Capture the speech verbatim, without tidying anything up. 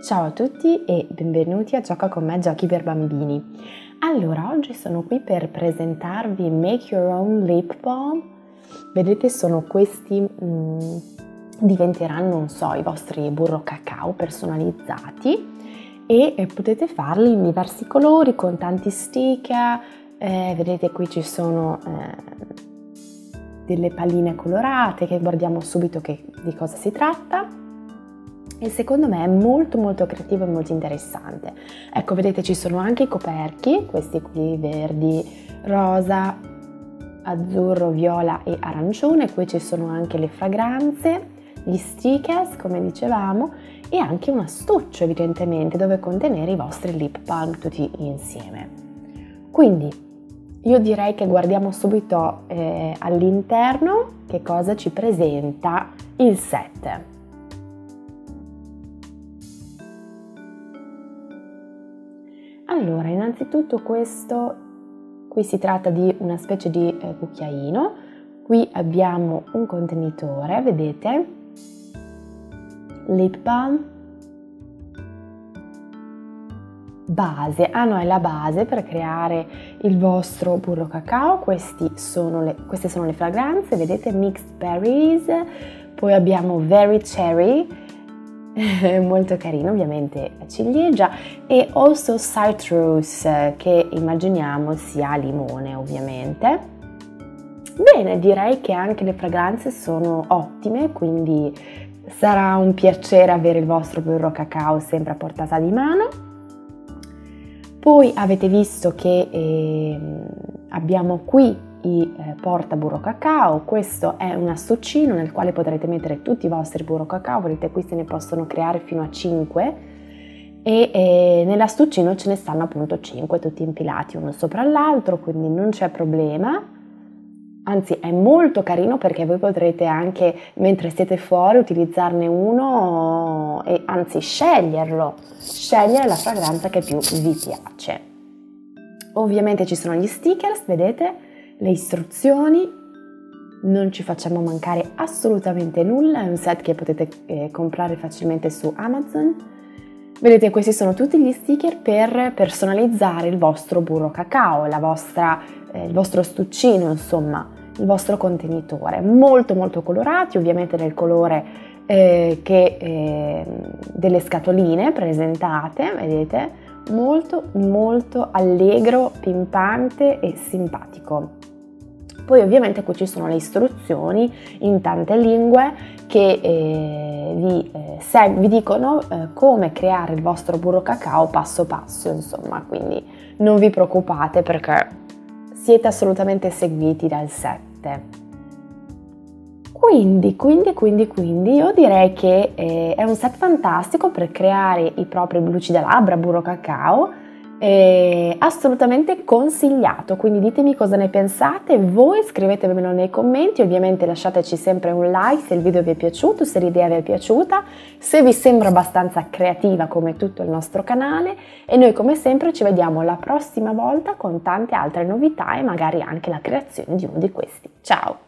Ciao a tutti e benvenuti a Gioca con me, giochi per bambini. Allora, oggi sono qui per presentarvi Make Your Own Lip Balm. Vedete, sono questi, mh, diventeranno, non so, i vostri burro cacao personalizzati e eh, potete farli in diversi colori con tanti sticker. Eh, vedete, qui ci sono eh, delle palline colorate che guardiamo subito che, di cosa si tratta. E secondo me è molto molto creativo e molto interessante. Ecco, vedete, ci sono anche i coperchi, questi qui verdi, rosa, azzurro, viola e arancione. Qui ci sono anche le fragranze, gli stickers come dicevamo e anche un astuccio evidentemente dove contenere i vostri lip balm tutti insieme. Quindi io direi che guardiamo subito eh, all'interno che cosa ci presenta il set. Allora, innanzitutto questo, qui si tratta di una specie di eh, cucchiaino, qui abbiamo un contenitore, vedete, lip balm, base, ah no, è la base per creare il vostro burro cacao. Questi sono le, queste sono le fragranze, vedete, mixed berries, poi abbiamo very cherry, molto carino, ovviamente a ciliegia, e also citrus, che immaginiamo sia limone ovviamente. Bene, direi che anche le fragranze sono ottime, quindi sarà un piacere avere il vostro burro cacao sempre a portata di mano. Poi avete visto che eh, abbiamo qui i eh, porta burro cacao. Questo è un astuccino nel quale potrete mettere tutti i vostri burro cacao, vedete qui se ne possono creare fino a cinque e eh, nell'astuccino ce ne stanno appunto cinque tutti impilati uno sopra l'altro, quindi non c'è problema, anzi è molto carino perché voi potrete anche mentre siete fuori utilizzarne uno e anzi sceglierlo, scegliere la fragranza che più vi piace. Ovviamente ci sono gli stickers, vedete, le istruzioni, non ci facciamo mancare assolutamente nulla, è un set che potete eh, comprare facilmente su Amazon. Vedete, questi sono tutti gli sticker per personalizzare il vostro burro cacao, la vostra, eh, il vostro astuccino, insomma, il vostro contenitore. Molto molto colorati, ovviamente nel colore eh, che, eh, delle scatoline presentate, vedete, molto molto allegro, pimpante e simpatico. Poi ovviamente qui ci sono le istruzioni in tante lingue che eh, vi, eh, se, vi dicono eh, come creare il vostro burro cacao passo passo, insomma, quindi non vi preoccupate perché siete assolutamente seguiti dal set. Quindi, quindi, quindi, quindi io direi che eh, è un set fantastico per creare i propri lucida labbra, burro cacao, è assolutamente consigliato, quindi ditemi cosa ne pensate voi, scrivetemelo nei commenti, ovviamente lasciateci sempre un like se il video vi è piaciuto, se l'idea vi è piaciuta, se vi sembra abbastanza creativa come tutto il nostro canale, e noi come sempre ci vediamo la prossima volta con tante altre novità e magari anche la creazione di uno di questi. Ciao!